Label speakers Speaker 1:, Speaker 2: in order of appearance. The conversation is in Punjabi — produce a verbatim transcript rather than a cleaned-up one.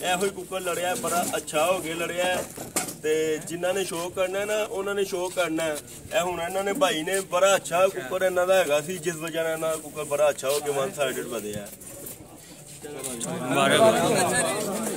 Speaker 1: ਇਹੋ ਹੀ ਕੁੱਕਰ ਲੜਿਆ ਬੜਾ ਅੱਛਾ ਹੋ ਗਿਆ ਲੜਿਆ ਤੇ ਜਿਨ੍ਹਾਂ ਨੇ ਸ਼ੋਅ ਕਰਨਾ ਨਾ ਉਹਨਾਂ ਨੇ ਸ਼ੋਅ ਕਰਨਾ ਇਹ ਹੁਣ ਇਹਨਾਂ ਨੇ ਭਾਈ ਨੇ ਬੜਾ ਅੱਛਾ ਕੁੱਕਰ ਇਹਨਾਂ ਦਾ ਹੈਗਾ ਸੀ ਜਿਸ ਵਜ੍ਹਾ ਨਾਲ ਇਹਨਾਂ ਕੁੱਕਰ ਬੜਾ ਅੱਛਾ ਹੋ ਕੇ ਵਨ ਸਾਈਡਡ ਵਧਿਆ।